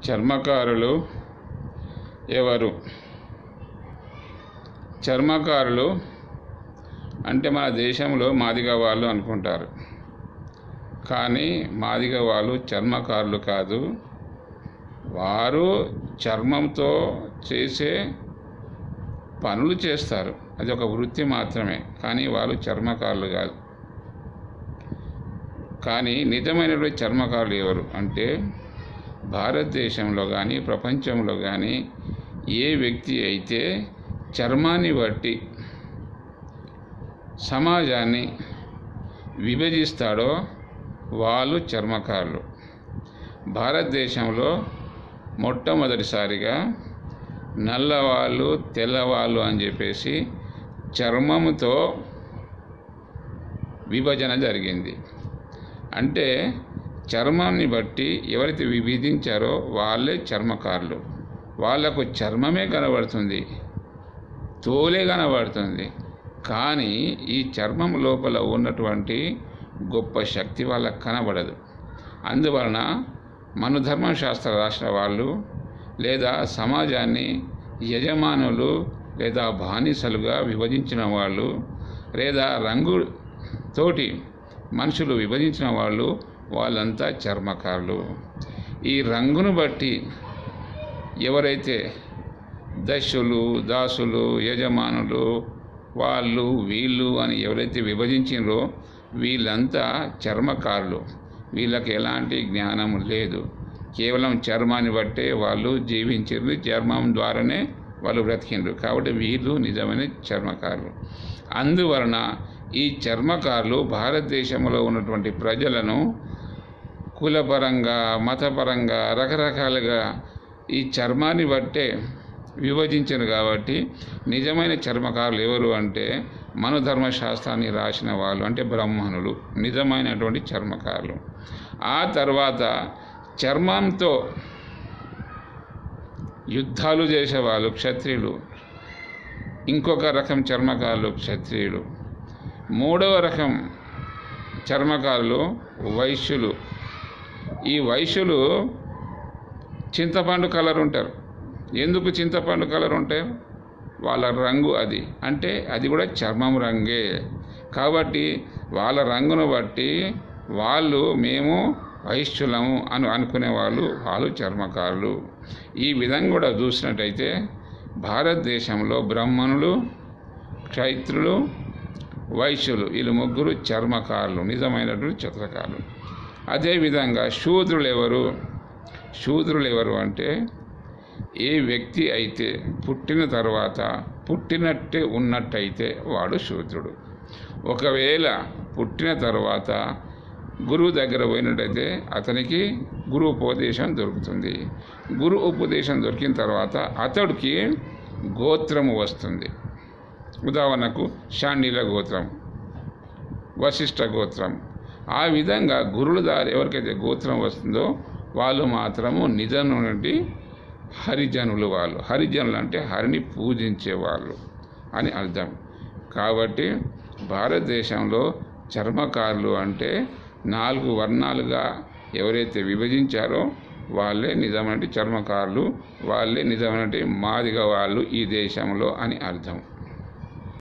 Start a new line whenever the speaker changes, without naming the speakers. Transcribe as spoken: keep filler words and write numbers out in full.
చర్మకారులు ఎవరు? చర్మకారులు అంటే మన దేశంలో మాదిగ వాళ్ళు అనుకుంటారు, కానీ మాదిగ వాళ్ళు చర్మకారులు కాదు. వారు చర్మంతో చేసే పనులు చేస్తారు, అది ఒక వృత్తి మాత్రమే, కానీ వాళ్ళు చర్మకారులు కాదు. కానీ నిజమైనటువంటి చర్మకారులు ఎవరు అంటే, భారతదేశంలో కానీ ప్రపంచంలో కానీ ఏ వ్యక్తి అయితే చర్మాన్ని బట్టి సమాజాన్ని విభజిస్తాడో వాళ్ళు చర్మకారులు. భారతదేశంలో మొట్టమొదటిసారిగా నల్లవాళ్ళు తెల్లవాళ్ళు అని చెప్పేసి చర్మంతో విభజన జరిగింది. అంటే చర్మాన్ని బట్టి ఎవరైతే విభజించారో వాళ్ళే చర్మకారులు. వాళ్లకు చర్మమే కనబడుతుంది, తోలే కనబడుతుంది, కానీ ఈ చర్మం లోపల ఉన్నటువంటి గొప్ప శక్తి వాళ్ళకు కనబడదు. అందువలన మనుధర్మశాస్త్ర రాసిన వాళ్ళు లేదా సమాజాన్ని యజమానులు లేదా బానిసలుగా విభజించిన వాళ్ళు లేదా రంగుతోటి మనుషులు విభజించిన వాళ్ళు వాళ్ళంతా చర్మకారులు. ఈ రంగును బట్టి ఎవరైతే దశులు దాసులు యజమానులు వాళ్ళు వీళ్ళు అని ఎవరైతే విభజించినరో వీళ్ళంతా చర్మకారులు. వీళ్ళకి ఎలాంటి జ్ఞానం లేదు, కేవలం చర్మాన్ని బట్టే వాళ్ళు జీవించారు, చర్మం ద్వారానే వాళ్ళు బ్రతికిండ్రు. కాబట్టి వీళ్ళు నిజమైన చర్మకారులు. అందువలన ఈ చర్మకారులు భారతదేశంలో ఉన్నటువంటి ప్రజలను కులపరంగా మతపరంగా రకరకాలుగా ఈ చర్మాన్ని బట్టే విభజించారు. కాబట్టి నిజమైన చర్మకారులు ఎవరు అంటే మనుధర్మశాస్త్రాన్ని రాసిన వాళ్ళు, అంటే బ్రాహ్మణులు నిజమైనటువంటి చర్మకారులు. ఆ తర్వాత చర్మంతో యుద్ధాలు చేసేవాళ్ళు క్షత్రియులు. ఇంకొక రకం చర్మకారులు క్షత్రియులు. మూడవ రకం చర్మకారులు వైశ్యులు. ఈ వైశ్యులు చింతపండు కలర్ ఉంటారు. ఎందుకు చింతపండు కలర్ ఉంటాయి? వాళ్ళ రంగు అది, అంటే అది కూడా చర్మం రంగే. కాబట్టి వాళ్ళ రంగును బట్టి వాళ్ళు మేము వైశ్యులము అని అనుకునే వాళ్ళు వాళ్ళు చర్మకారులు. ఈ విధంగా కూడా చూసినట్టయితే భారతదేశంలో బ్రాహ్మణులు క్షత్రులు వైశ్యులు వీళ్ళు ముగ్గురు చర్మకారులు, నిజమైనటువంటి చిత్రకారులు. అదేవిధంగా శూద్రులు ఎవరు? శూద్రులు ఎవరు అంటే ఏ వ్యక్తి అయితే పుట్టిన తర్వాత పుట్టినట్టే ఉన్నట్టయితే వాడు శూద్రుడు. ఒకవేళ పుట్టిన తర్వాత గురువు దగ్గర పోయినట్టయితే అతనికి గురు ఉపదేశం దొరుకుతుంది. గురు ఉపదేశం దొరికిన తర్వాత అతడికి గోత్రము వస్తుంది. ఉదాహరణకు శాండిల గోత్రం, వశిష్ఠ గోత్రం. ఆ విధంగా గురువుల ద్వారా ఎవరికైతే గోత్రం వస్తుందో వాళ్ళు మాత్రము నిజమైనటువంటి హరిజనులు. వాళ్ళు హరిజనులు అంటే హరిని పూజించేవాళ్ళు అని అర్థం. కాబట్టి భారతదేశంలో చర్మకారులు అంటే నాలుగు వర్ణాలుగా ఎవరైతే విభజించారో వాళ్ళే నిజమైన చర్మకారులు, వాళ్ళే నిజమైన మాదిగ వాళ్ళు ఈ దేశంలో అని అర్థం.